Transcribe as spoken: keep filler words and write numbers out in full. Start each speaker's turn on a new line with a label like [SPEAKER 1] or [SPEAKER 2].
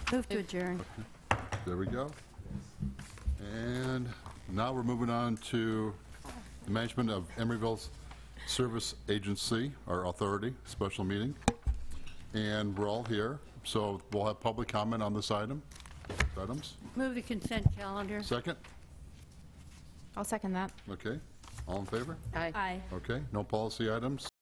[SPEAKER 1] Move to adjourn.
[SPEAKER 2] There we go. And now we're moving on to the management of Emeryville's Service Agency, our authority, special meeting. And we're all here, so we'll have public comment on this item. Items.
[SPEAKER 1] Move the consent calendar.
[SPEAKER 2] Second?
[SPEAKER 3] I'll second that.
[SPEAKER 2] Okay. All in favor?
[SPEAKER 3] Aye.
[SPEAKER 1] Aye.
[SPEAKER 2] Okay. No policy items.